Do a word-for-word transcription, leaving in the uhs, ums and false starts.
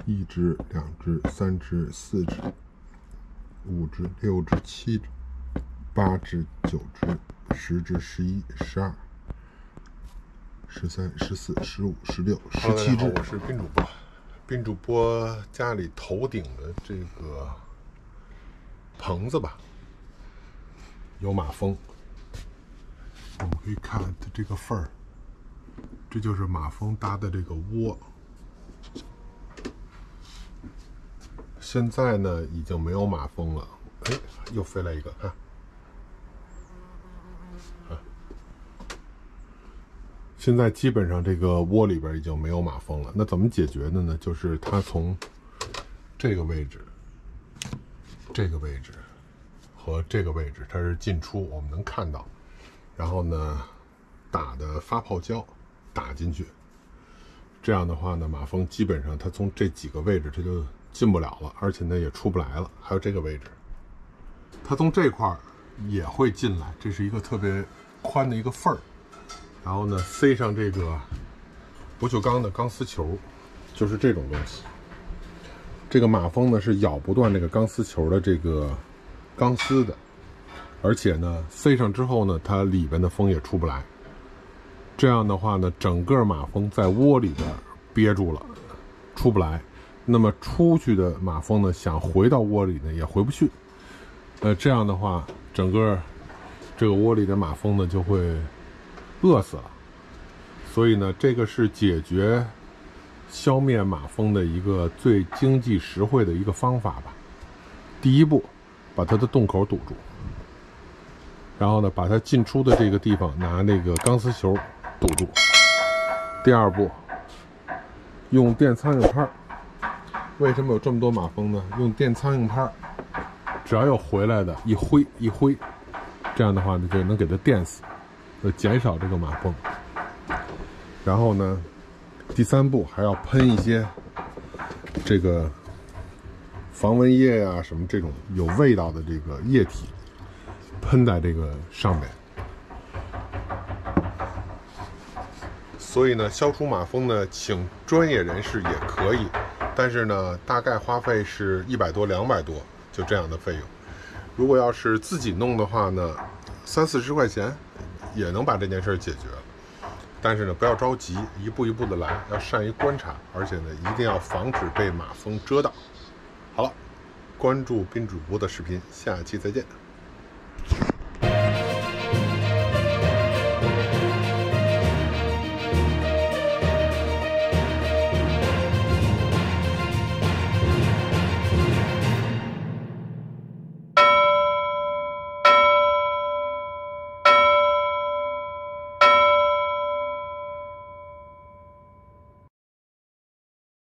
一只、两只、三只、四只、五只、六只、七只、八只、九只、十只、十一、十二、十三、十四、十五、十六、十七只。我是宾主播，宾主播家里头顶的这个棚子吧，有马蜂。我们可以看它这个缝儿，这就是马蜂搭的这个窝。现在呢，已经没有马蜂了。哎，又飞来一个，看，啊，现在基本上这个窝里边已经没有马蜂了。那怎么解决的呢？就是它从这个位置、这个位置和这个位置，它是进出，我们能看到。然后呢，打的发泡胶打进去，这样的话呢，马蜂基本上它从这几个位置它就进不了了，而且呢也出不来了。还有这个位置，它从这块也会进来，这是一个特别宽的一个缝儿，然后呢塞上这个不锈钢的钢丝球，就是这种东西。这个马蜂呢是咬不断这个钢丝球的这个钢丝的，而且呢塞上之后呢，它里边的蜂也出不来。这样的话呢，整个马蜂在窝里边憋住了，出不来。那么出去的马蜂呢，想回到窝里呢，也回不去。呃，这样的话，整个这个窝里的马蜂呢，就会饿死了。所以呢，这个是解决消灭马蜂的一个最经济实惠的一个方法吧。第一步，把它的洞口堵住，然后呢，把它进出的这个地方拿那个钢丝球堵住。第二步，用电苍蝇拍。为什么有这么多马蜂呢？用电苍蝇拍，只要有回来的，一挥一挥，这样的话呢，就能给它电死，就减少这个马蜂。然后呢，第三步还要喷一些这个防蚊液啊，什么这种有味道的这个液体，喷在这个上面。所以呢，消除马蜂呢，请专业人士也可以。但是呢，大概花费是一百多、两百多，就这样的费用。如果要是自己弄的话呢，三四十块钱也能把这件事解决了。但是呢，不要着急，一步一步的来，要善于观察，而且呢，一定要防止被马蜂蛰到。好了，关注宾主播的视频，下期再见。